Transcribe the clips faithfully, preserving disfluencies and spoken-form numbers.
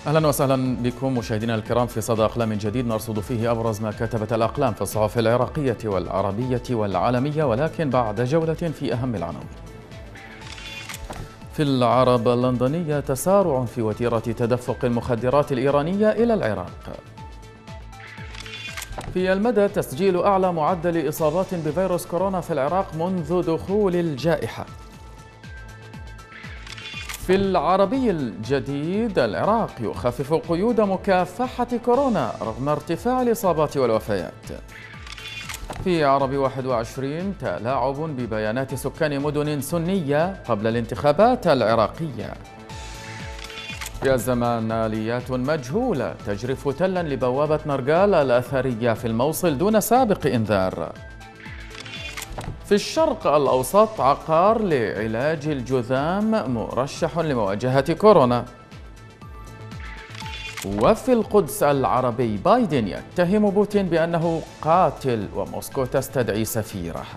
أهلا وسهلا بكم مشاهدينا الكرام في صدى أقلام جديد نرصد فيه أبرز ما كتبت الأقلام في الصحف العراقية والعربية والعالمية، ولكن بعد جولة في أهم العناوين. في العرب اللندنية تسارع في وتيرة تدفق المخدرات الإيرانية إلى العراق. في المدى تسجيل أعلى معدل إصابات بفيروس كورونا في العراق منذ دخول الجائحة. في العربي الجديد العراق يخفف قيود مكافحة كورونا رغم ارتفاع الإصابات والوفيات. في عربي واحد وعشرين تلاعب ببيانات سكان مدن سنية قبل الانتخابات العراقية. في الزمان آليات مجهولة تجرف تلا لبوابة نرجال الأثرية في الموصل دون سابق إنذار. في الشرق الأوسط عقار لعلاج الجذام مرشح لمواجهة كورونا. وفي القدس العربي بايدن يتهم بوتين بأنه قاتل وموسكو تستدعي سفيرها.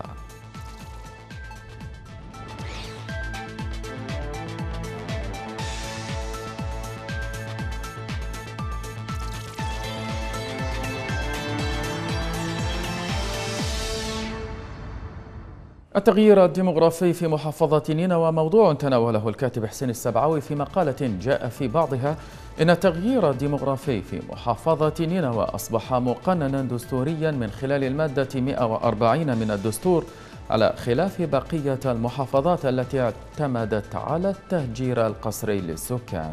التغيير الديمغرافي في محافظة نينوى موضوع تناوله الكاتب حسين السبعاوي في مقالة جاء في بعضها إن التغيير الديمغرافي في محافظة نينوى أصبح مقننا دستوريا من خلال المادة مئة وأربعين من الدستور، على خلاف بقية المحافظات التي اعتمدت على التهجير القسري للسكان.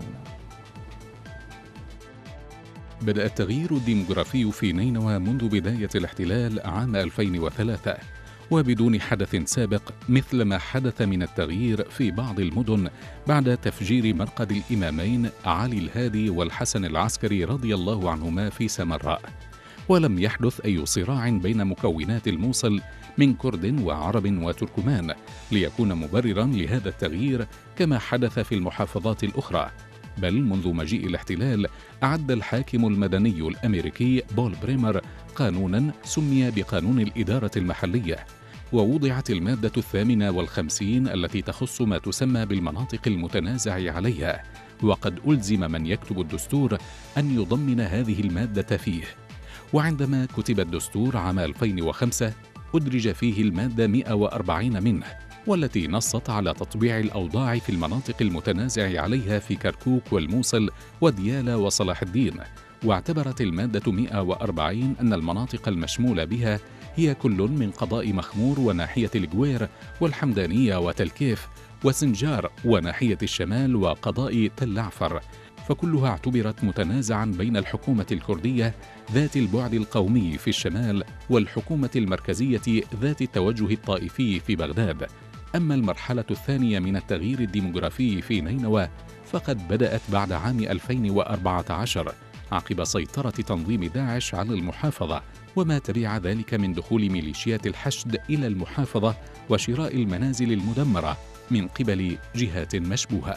بدأ التغيير الديمغرافي في نينوى منذ بداية الاحتلال عام ألفين وثلاثة، وبدون حدث سابق مثل ما حدث من التغيير في بعض المدن بعد تفجير مرقد الإمامين علي الهادي والحسن العسكري رضي الله عنهما في سامراء. ولم يحدث أي صراع بين مكونات الموصل من كرد وعرب وتركمان ليكون مبررا لهذا التغيير كما حدث في المحافظات الأخرى، بل منذ مجيء الاحتلال أعد الحاكم المدني الأمريكي بول بريمر قانونا سمي بقانون الإدارة المحلية، ووضعت المادة الثامنة والخمسين التي تخص ما تسمى بالمناطق المتنازع عليها، وقد ألزم من يكتب الدستور أن يضمن هذه المادة فيه. وعندما كتب الدستور عام ألفين وخمسة أدرج فيه المادة مئة وأربعين منه، والتي نصت على تطبيع الأوضاع في المناطق المتنازع عليها في كركوك والموصل وديالى وصلاح الدين. واعتبرت المادة مئة وأربعين أن المناطق المشمولة بها هي كل من قضاء مخمور وناحية الجوير والحمدانية وتلكيف وسنجار وناحية الشمال وقضاء تل عفر، فكلها اعتبرت متنازعا بين الحكومة الكردية ذات البعد القومي في الشمال والحكومة المركزية ذات التوجه الطائفي في بغداد. أما المرحلة الثانية من التغيير الديمغرافي في نينوى فقد بدأت بعد عام ألفين وأربعة عشر عقب سيطرة تنظيم داعش على المحافظة، وما تبع ذلك من دخول ميليشيات الحشد إلى المحافظة وشراء المنازل المدمرة من قبل جهات مشبوهة.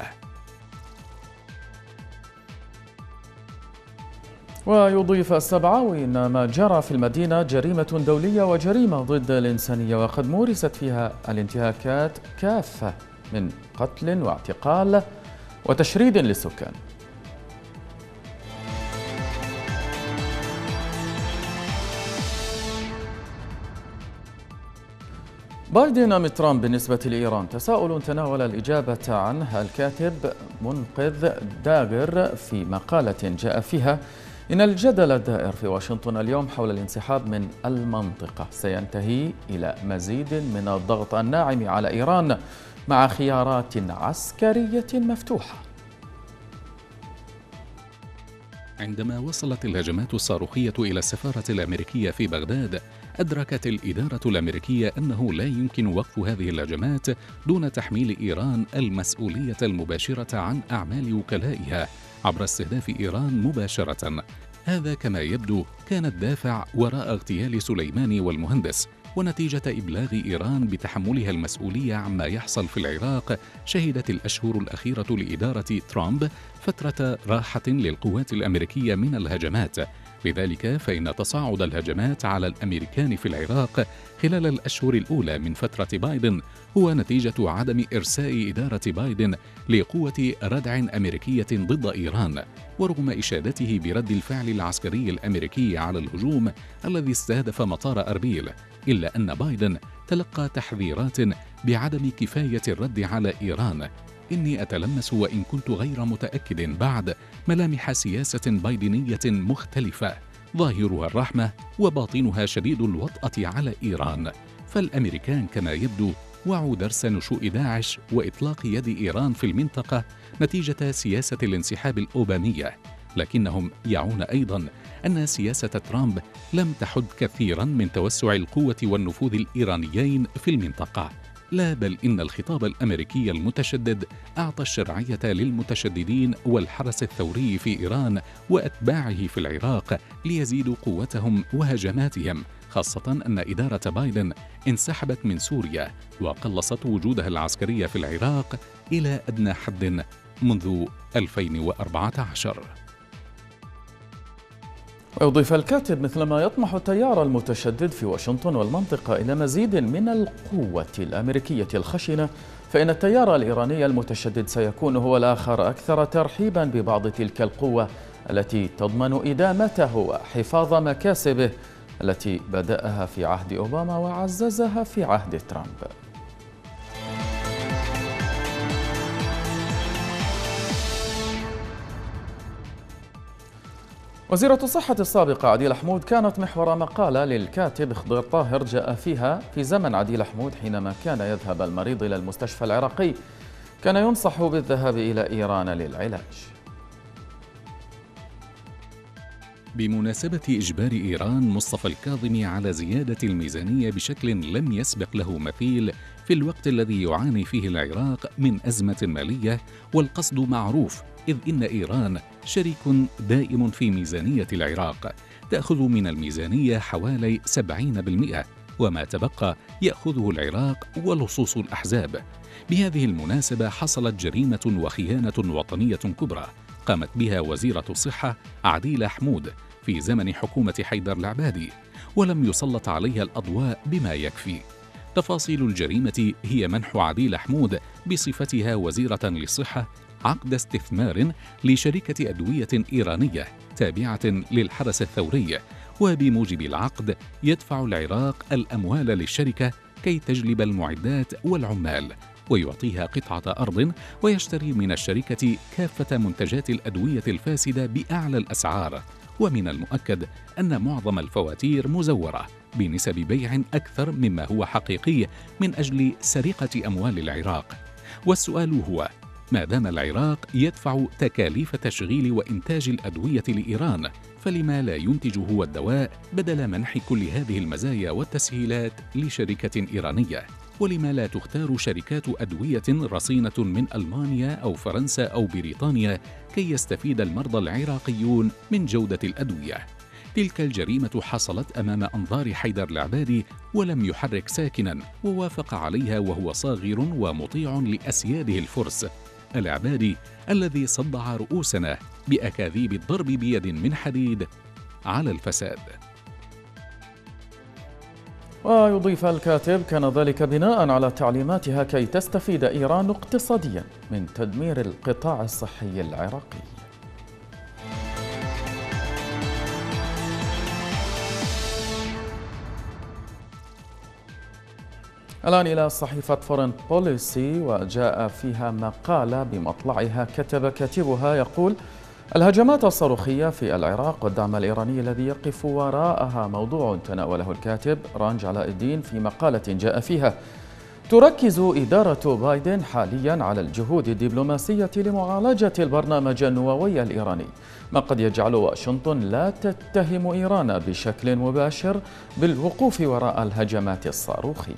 ويضيف السبعاوي أن ما جرى في المدينة جريمة دولية وجريمة ضد الإنسانية، وقد مورست فيها الانتهاكات كافة من قتل واعتقال وتشريد للسكان. بايدن أم ترامب بالنسبة لإيران؟ تساؤل تناول الإجابة عنه الكاتب منقذ داغر في مقالة جاء فيها إن الجدل الدائر في واشنطن اليوم حول الانسحاب من المنطقة سينتهي إلى مزيد من الضغط الناعم على إيران مع خيارات عسكرية مفتوحة. عندما وصلت الهجمات الصاروخية إلى السفارة الأمريكية في بغداد، أدركت الإدارة الأمريكية أنه لا يمكن وقف هذه الهجمات دون تحميل إيران المسؤولية المباشرة عن أعمال وكلائها عبر استهداف إيران مباشرة. هذا كما يبدو كان الدافع وراء اغتيال سليماني والمهندس. ونتيجة إبلاغ إيران بتحملها المسؤولية عما يحصل في العراق، شهدت الأشهر الأخيرة لإدارة ترامب فترة راحة للقوات الأمريكية من الهجمات. لذلك فإن تصاعد الهجمات على الأمريكان في العراق خلال الأشهر الأولى من فترة بايدن هو نتيجة عدم إرساء إدارة بايدن لقوة ردع أمريكية ضد إيران، ورغم إشادته برد الفعل العسكري الأمريكي على الهجوم الذي استهدف مطار أربيل، إلا أن بايدن تلقى تحذيرات بعدم كفاية الرد على إيران. إني أتلمس وإن كنت غير متأكد بعد ملامح سياسة بايدنية مختلفة ظاهرها الرحمة وباطنها شديد الوطأة على إيران، فالأمريكان كما يبدو وعوا درس نشوء داعش وإطلاق يد إيران في المنطقة نتيجة سياسة الانسحاب الأوبامية، لكنهم يعون أيضا أن سياسة ترامب لم تحد كثيرا من توسع القوة والنفوذ الإيرانيين في المنطقة، لا بل إن الخطاب الأمريكي المتشدد أعطى الشرعية للمتشددين والحرس الثوري في إيران وأتباعه في العراق ليزيدوا قوتهم وهجماتهم، خاصة أن إدارة بايدن انسحبت من سوريا وقلصت وجودها العسكري في العراق إلى أدنى حد منذ ألفين وأربعة عشر. ويضيف الكاتب: مثلما يطمح التيار المتشدد في واشنطن والمنطقة إلى مزيد من القوة الأمريكية الخشنة، فإن التيار الإيراني المتشدد سيكون هو الآخر أكثر ترحيبا ببعض تلك القوة التي تضمن إدامته وحفاظ مكاسبه التي بدأها في عهد أوباما وعززها في عهد ترامب. وزيرة الصحة السابقة عديلة حمود كانت محور مقالة للكاتب خضير طاهر جاء فيها في زمن عديلة حمود حينما كان يذهب المريض إلى المستشفى العراقي كان ينصح بالذهاب إلى إيران للعلاج. بمناسبة إجبار إيران مصطفى الكاظمي على زيادة الميزانية بشكل لم يسبق له مثيل في الوقت الذي يعاني فيه العراق من أزمة مالية، والقصد معروف، إذ إن إيران شريك دائم في ميزانية العراق، تأخذ من الميزانية حوالي سبعين بالمئة، وما تبقى يأخذه العراق ولصوص الأحزاب. بهذه المناسبة حصلت جريمة وخيانة وطنية كبرى قامت بها وزيرة الصحة عديلة حمود في زمن حكومة حيدر العبادي، ولم يسلط عليها الأضواء بما يكفي. تفاصيل الجريمة هي منح عديلة حمود بصفتها وزيرة للصحة عقد استثمار لشركة أدوية إيرانية تابعة للحرس الثوري، وبموجب العقد يدفع العراق الأموال للشركة كي تجلب المعدات والعمال، ويعطيها قطعة أرض، ويشتري من الشركة كافة منتجات الأدوية الفاسدة بأعلى الأسعار. ومن المؤكد أن معظم الفواتير مزورة بنسب بيع أكثر مما هو حقيقي من أجل سرقة أموال العراق. والسؤال هو: ما دام العراق يدفع تكاليف تشغيل وإنتاج الأدوية لإيران، فلما لا ينتج هو الدواء بدل منح كل هذه المزايا والتسهيلات لشركة إيرانية؟ ولما لا تختار شركات أدوية رصينة من ألمانيا أو فرنسا أو بريطانيا كي يستفيد المرضى العراقيون من جودة الأدوية؟ تلك الجريمة حصلت أمام أنظار حيدر العبادي ولم يحرك ساكنا، ووافق عليها وهو صاغر ومطيع لأسياده الفرس، العبادي الذي صدع رؤوسنا بأكاذيب الضرب بيد من حديد على الفساد. ويضيف الكاتب: كان ذلك بناء على تعليماتها كي تستفيد إيران اقتصاديا من تدمير القطاع الصحي العراقي. الآن إلى صحيفة فورين بوليسي، وجاء فيها مقالة بمطلعها كتب كاتبها يقول: الهجمات الصاروخية في العراق والدعم الإيراني الذي يقف وراءها موضوع تناوله الكاتب رانج علاء الدين في مقالة جاء فيها: تركز إدارة بايدن حاليا على الجهود الدبلوماسية لمعالجة البرنامج النووي الإيراني، ما قد يجعل واشنطن لا تتهم إيران بشكل مباشر بالوقوف وراء الهجمات الصاروخية.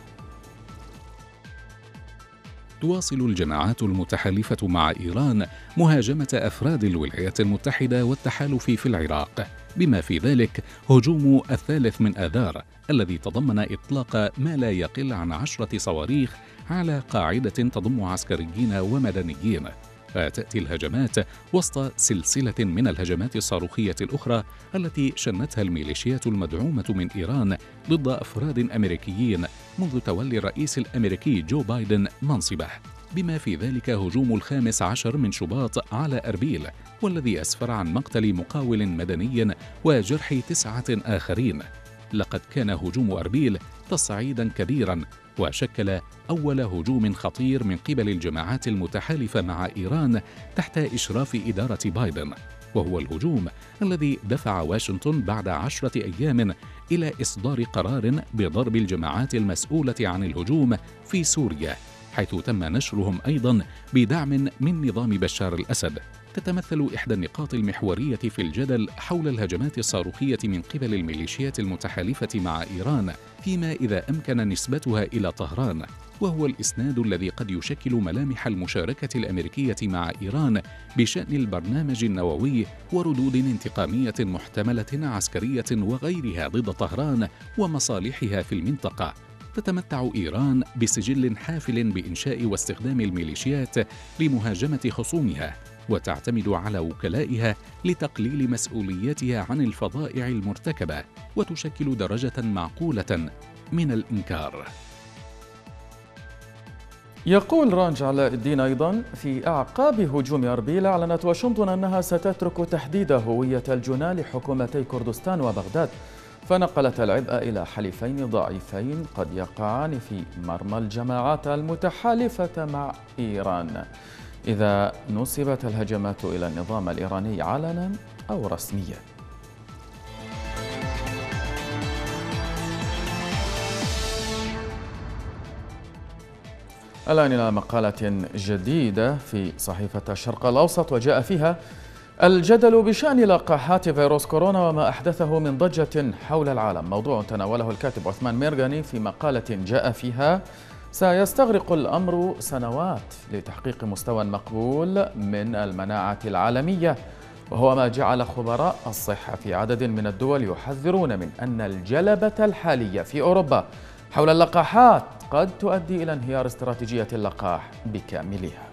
تواصل الجماعات المتحالفة مع إيران مهاجمة أفراد الولايات المتحدة والتحالف في العراق، بما في ذلك هجوم الثالث من آذار الذي تضمن إطلاق ما لا يقل عن عشرة صواريخ على قاعدة تضم عسكريين ومدنيين. وتأتي الهجمات وسط سلسلة من الهجمات الصاروخية الأخرى التي شنتها الميليشيات المدعومة من إيران ضد أفراد أمريكيين منذ تولي الرئيس الأمريكي جو بايدن منصبه، بما في ذلك هجوم الخامس عشر من شباط على أربيل، والذي أسفر عن مقتل مقاول مدني وجرح تسعة آخرين. لقد كان هجوم أربيل تصعيداً كبيراً، وشكل أول هجوم خطير من قبل الجماعات المتحالفة مع إيران تحت إشراف إدارة بايدن، وهو الهجوم الذي دفع واشنطن بعد عشرة أيام إلى إصدار قرار بضرب الجماعات المسؤولة عن الهجوم في سوريا، حيث تم نشرهم أيضاً بدعم من نظام بشار الأسد. تتمثل إحدى النقاط المحورية في الجدل حول الهجمات الصاروخية من قبل الميليشيات المتحالفة مع إيران فيما إذا أمكن نسبتها إلى طهران، وهو الإسناد الذي قد يشكل ملامح المشاركة الأمريكية مع إيران بشأن البرنامج النووي وردود انتقامية محتملة عسكرية وغيرها ضد طهران ومصالحها في المنطقة. تتمتع إيران بسجل حافل بإنشاء واستخدام الميليشيات لمهاجمة خصومها، وتعتمد على وكلائها لتقليل مسؤوليتها عن الفظائع المرتكبة، وتشكل درجة معقولة من الإنكار. يقول رانج علاء الدين أيضا: في أعقاب هجوم أربيل أعلنت واشنطن أنها ستترك تحديد هوية الجناه لحكومتي كردستان وبغداد، فنقلت العبء إلى حليفين ضعيفين قد يقعان في مرمى الجماعات المتحالفة مع إيران إذا نسبت الهجمات إلى النظام الإيراني علنا أو رسميا. الآن إلى مقالة جديدة في صحيفة الشرق الأوسط، وجاء فيها الجدل بشأن لقاحات فيروس كورونا وما أحدثه من ضجة حول العالم، موضوع تناوله الكاتب عثمان ميرغني في مقالة جاء فيها: سيستغرق الأمر سنوات لتحقيق مستوى مقبول من المناعة العالمية، وهو ما جعل خبراء الصحة في عدد من الدول يحذرون من أن الجلبة الحالية في أوروبا حول اللقاحات قد تؤدي إلى انهيار استراتيجية اللقاح بكاملها.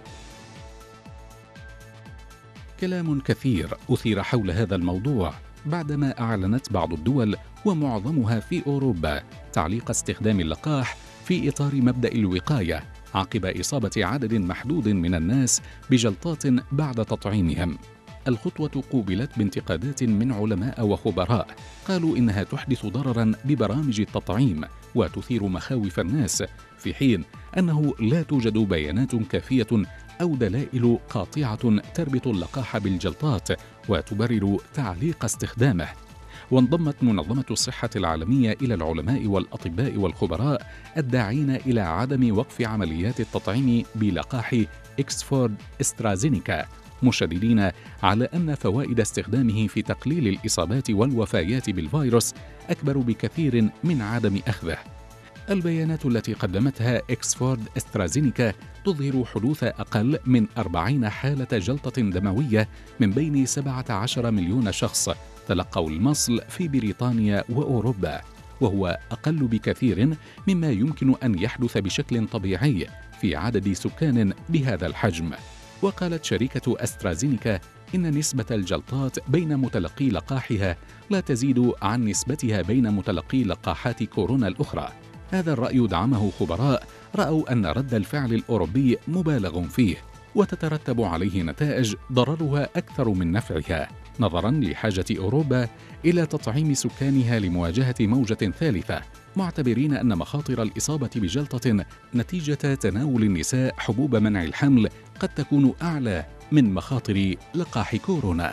كلام كثير أثير حول هذا الموضوع بعدما أعلنت بعض الدول ومعظمها في أوروبا تعليق استخدام اللقاح في إطار مبدأ الوقاية عقب إصابة عدد محدود من الناس بجلطات بعد تطعيمهم. الخطوة قوبلت بانتقادات من علماء وخبراء قالوا إنها تحدث ضرراً ببرامج التطعيم وتثير مخاوف الناس، في حين أنه لا توجد بيانات كافية أو دلائل قاطعة تربط اللقاح بالجلطات وتبرر تعليق استخدامه. وانضمت منظمة الصحة العالمية إلى العلماء والأطباء والخبراء الداعين إلى عدم وقف عمليات التطعيم بلقاح إكسفورد استرازينيكا، مشددين على أن فوائد استخدامه في تقليل الإصابات والوفيات بالفيروس أكبر بكثير من عدم أخذه. البيانات التي قدمتها إكسفورد استرازينيكا تظهر حدوث أقل من أربعين حالة جلطة دموية من بين سبعة عشر مليون شخص تلقوا المصل في بريطانيا وأوروبا، وهو أقل بكثير مما يمكن أن يحدث بشكل طبيعي في عدد سكان بهذا الحجم. وقالت شركة أسترازينيكا إن نسبة الجلطات بين متلقي لقاحها لا تزيد عن نسبتها بين متلقي لقاحات كورونا الأخرى. هذا الرأي دعمه خبراء رأوا أن رد الفعل الأوروبي مبالغ فيه وتترتب عليه نتائج ضررها أكثر من نفعها، نظراً لحاجة أوروبا إلى تطعيم سكانها لمواجهة موجة ثالثة، معتبرين أن مخاطر الإصابة بجلطة نتيجة تناول النساء حبوب منع الحمل قد تكون أعلى من مخاطر لقاح كورونا.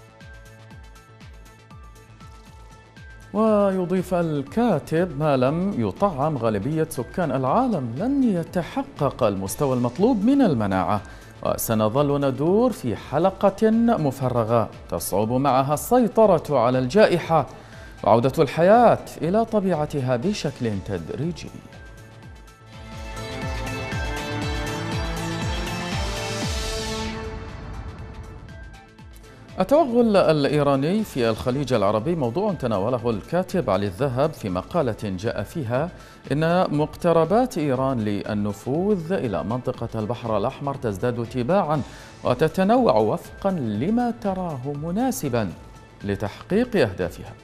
ويضيف الكاتب: ما لم يطعم غالبية سكان العالم لن يتحقق المستوى المطلوب من المناعة، وسنظل ندور في حلقة مفرغة تصعب معها السيطرة على الجائحة وعودة الحياة إلى طبيعتها بشكل تدريجي. التوغل الإيراني في الخليج العربي موضوع تناوله الكاتب علي الذهب في مقالة جاء فيها إن مقتربات إيران للنفوذ إلى منطقة البحر الأحمر تزداد تباعا وتتنوع وفقا لما تراه مناسبا لتحقيق أهدافها.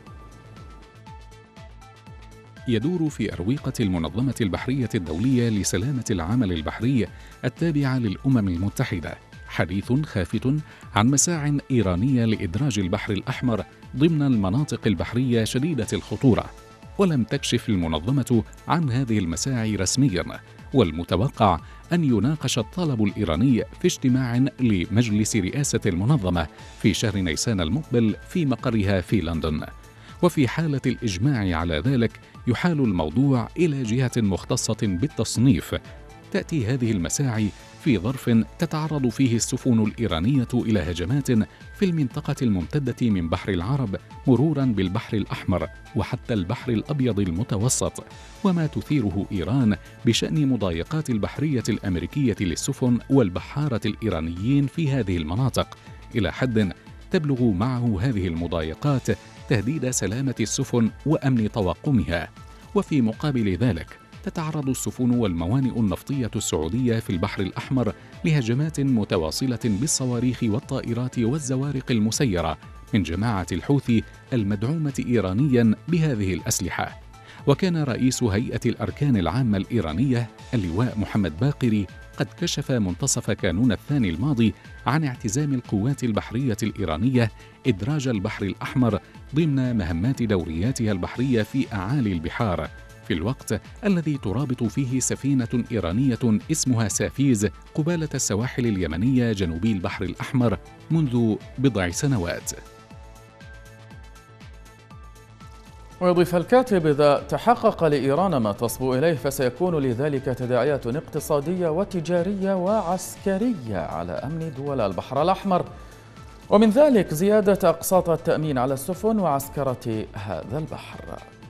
يدور في أروقة المنظمة البحرية الدولية لسلامة العمل البحري التابعة للأمم المتحدة حديث خافت عن مساع إيرانية لإدراج البحر الأحمر ضمن المناطق البحرية شديدة الخطورة، ولم تكشف المنظمة عن هذه المساعي رسميا، والمتوقع أن يناقش الطلب الإيراني في اجتماع لمجلس رئاسة المنظمة في شهر نيسان المقبل في مقرها في لندن. وفي حالة الإجماع على ذلك يحال الموضوع إلى جهة مختصة بالتصنيف. تأتي هذه المساعي في ظرف تتعرض فيه السفن الإيرانية إلى هجمات في المنطقة الممتدة من بحر العرب مرورا بالبحر الأحمر وحتى البحر الأبيض المتوسط، وما تثيره إيران بشأن مضايقات البحرية الأمريكية للسفن والبحارة الإيرانيين في هذه المناطق، إلى حد تبلغ معه هذه المضايقات تهديد سلامة السفن وأمن طواقمها. وفي مقابل ذلك تتعرض السفن والموانئ النفطية السعودية في البحر الأحمر لهجمات متواصلة بالصواريخ والطائرات والزوارق المسيرة من جماعة الحوثي المدعومة إيرانيا بهذه الأسلحة. وكان رئيس هيئة الأركان العامة الإيرانية اللواء محمد باقري قد كشف منتصف كانون الثاني الماضي عن اعتزام القوات البحرية الإيرانية إدراج البحر الأحمر ضمن مهمات دورياتها البحرية في أعالي البحار، في الوقت الذي ترابط فيه سفينة إيرانية اسمها سافيز قبالة السواحل اليمنية جنوبي البحر الأحمر منذ بضع سنوات. ويضيف الكاتب: إذا تحقق لإيران ما تصبو إليه فسيكون لذلك تداعيات اقتصادية وتجارية وعسكرية على أمن دول البحر الأحمر، ومن ذلك زيادة أقساط التأمين على السفن وعسكرة هذا البحر.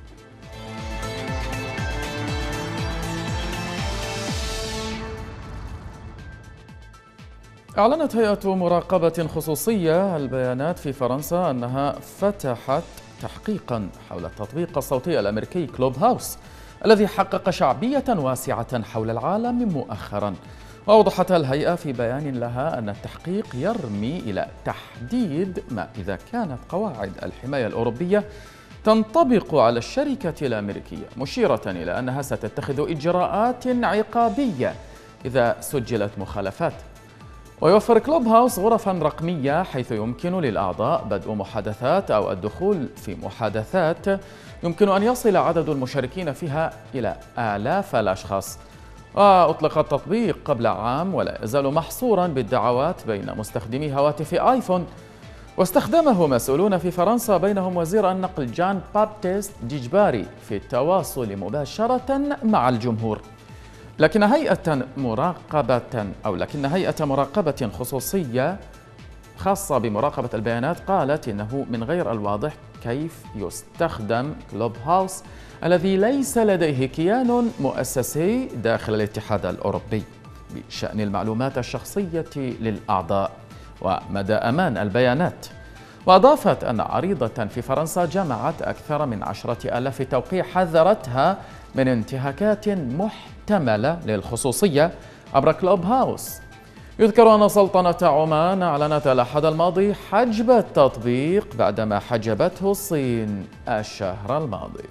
أعلنت هيئة مراقبة خصوصية البيانات في فرنسا أنها فتحت تحقيقا حول التطبيق الصوتي الأمريكي كلوب هاوس الذي حقق شعبية واسعة حول العالم مؤخرا. وأوضحت الهيئة في بيان لها أن التحقيق يرمي إلى تحديد ما إذا كانت قواعد الحماية الأوروبية تنطبق على الشركة الأمريكية، مشيرة إلى أنها ستتخذ إجراءات عقابية إذا سجلت مخالفات. ويوفر كلوب هاوس غرفا رقمية حيث يمكن للأعضاء بدء محادثات أو الدخول في محادثات يمكن أن يصل عدد المشاركين فيها إلى آلاف الأشخاص. وأطلق التطبيق قبل عام ولا يزال محصورا بالدعوات بين مستخدمي هواتف آيفون، واستخدمه مسؤولون في فرنسا بينهم وزير النقل جان بابتيست ديجباري في التواصل مباشرة مع الجمهور. لكن هيئة مراقبة أو لكن هيئة مراقبة خصوصية خاصة بمراقبة البيانات قالت إنه من غير الواضح كيف يستخدم كلوب هاوس الذي ليس لديه كيان مؤسسي داخل الاتحاد الأوروبي بشأن المعلومات الشخصية للأعضاء ومدى أمان البيانات. وأضافت أن عريضة في فرنسا جمعت أكثر من عشرة آلاف توقيع حذرتها من انتهاكات محتملة للخصوصية عبر كلوب هاوس. يذكر أن سلطنة عمان أعلنت الأحد الماضي حجب التطبيق بعدما حجبته الصين الشهر الماضي.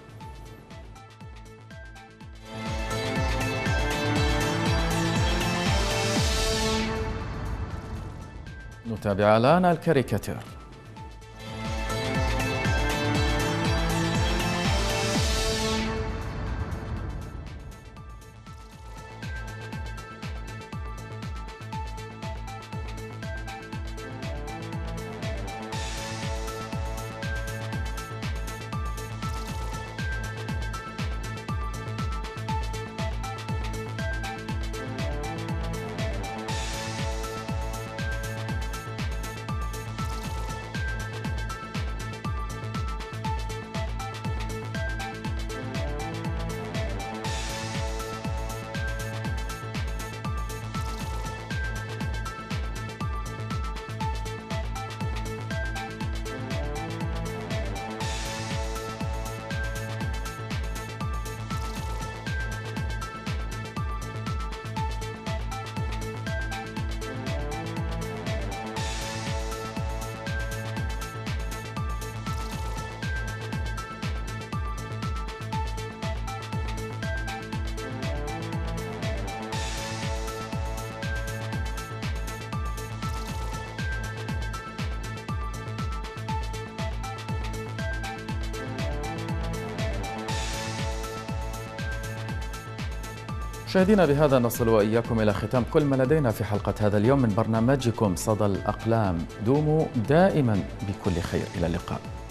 نتابع الآن الكاريكاتير. مشاهدينا، بهذا نصل وإياكم إلى ختام كل ما لدينا في حلقة هذا اليوم من برنامجكم صدى الأقلام. دوموا دائما بكل خير، إلى اللقاء.